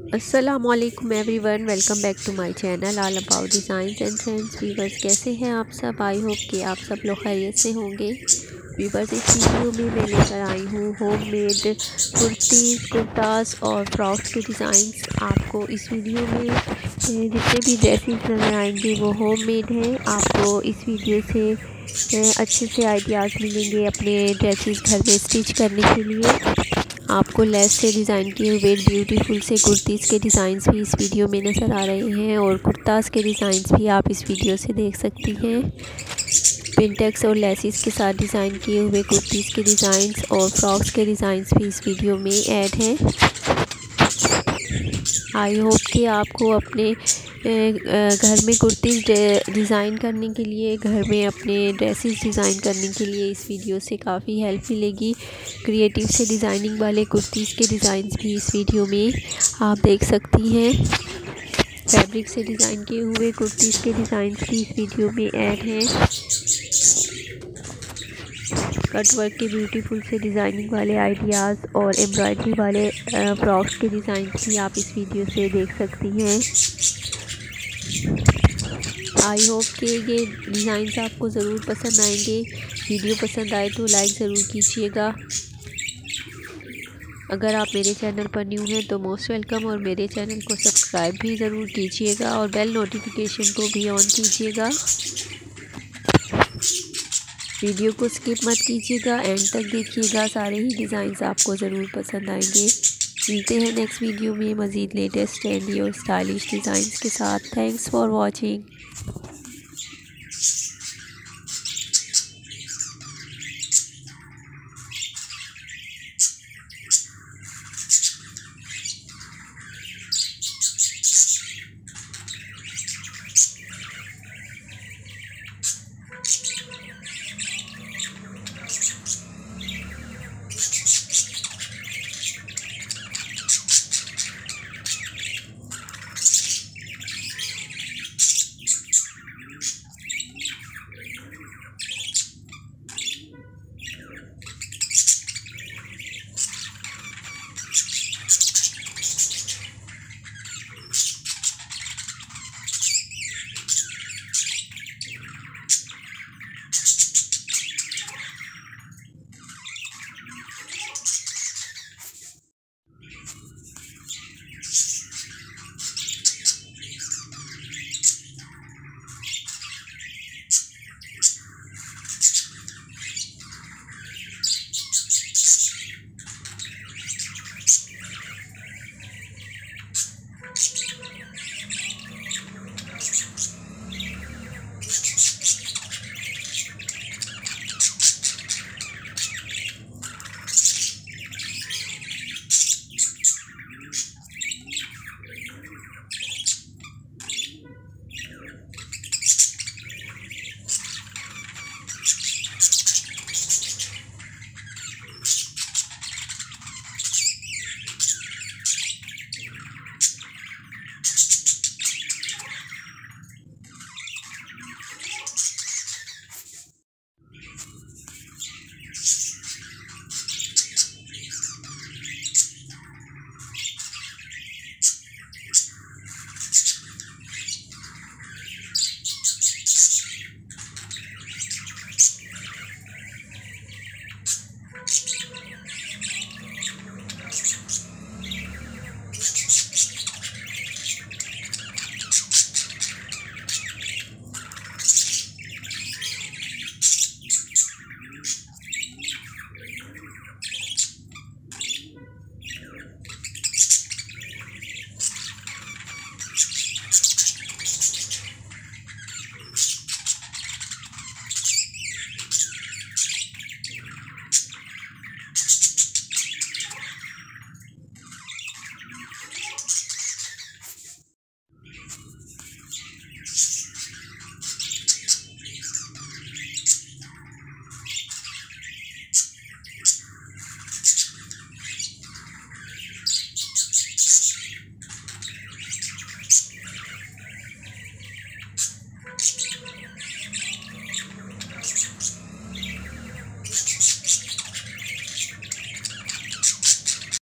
अस्सलामुअलैकुम everyone, welcome back to my channel all about designs and trends. Viewers, कैसे हैं आप सब? आई होप कि आप सब लोग खैरियत से होंगे। वीवर्स, इस वीडियो में मैं लेकर आई हूँ होममेड कुर्तीज़, कुर्तास और फ्रॉक्स के डिज़ाइंस। आपको इस वीडियो में जितने भी ड्रेसेस नज़र आएंगे वो होममेड हैं। आपको इस वीडियो से अच्छे से आइडियाज़ मिलेंगे अपने ड्रेसेस घर में स्टिच करने के लिए। आपको लेस से डिज़ाइन किए हुए ब्यूटीफुल से कुर्तीज़ के डिज़ाइंस भी इस वीडियो में नज़र आ रहे हैं और कुर्ताज़ के डिज़ाइंस भी आप इस वीडियो से देख सकती हैं। पिंटेक्स और लेसिस के साथ डिज़ाइन किए हुए कुर्तीज़ के डिज़ाइंस और फ्रॉक्स के डिज़ाइंस भी इस वीडियो में ऐड हैं। आई होप कि आपको अपने घर में कुर्तीज़ डिज़ाइन करने के लिए, घर में अपने ड्रेसेस डिज़ाइन करने के लिए इस वीडियो से काफ़ी हेल्प मिलेगी। क्रिएटिव से डिज़ाइनिंग वाले कुर्तीज़ के डिज़ाइंस भी इस वीडियो में आप देख सकती हैं। फैब्रिक से डिज़ाइन किए हुए कुर्तीज़ के डिज़ाइंस भी इस वीडियो में ऐड हैं। कट वर्क के ब्यूटीफुल से डिज़ाइनिंग वाले आइडियाज़ और एम्ब्रॉयडरी वाले फ्रॉक्स के डिज़ाइंस भी आप इस वीडियो से देख सकती हैं। आई होप कि ये डिज़ाइंस आपको ज़रूर पसंद आएंगे। वीडियो पसंद आए तो लाइक ज़रूर कीजिएगा। अगर आप मेरे चैनल पर न्यू हैं तो मोस्ट वेलकम, और मेरे चैनल को सब्सक्राइब भी ज़रूर कीजिएगा और बेल नोटिफिकेशन को भी ऑन कीजिएगा। वीडियो को स्किप मत कीजिएगा, एंड तक देखिएगा। सारे ही डिज़ाइंस आपको ज़रूर पसंद आएंगे। मिलते हैं नेक्स्ट वीडियो में मज़ीद लेटेस्ट ट्रेंडी और स्टाइलिश डिज़ाइंस के साथ। Thanks for watching.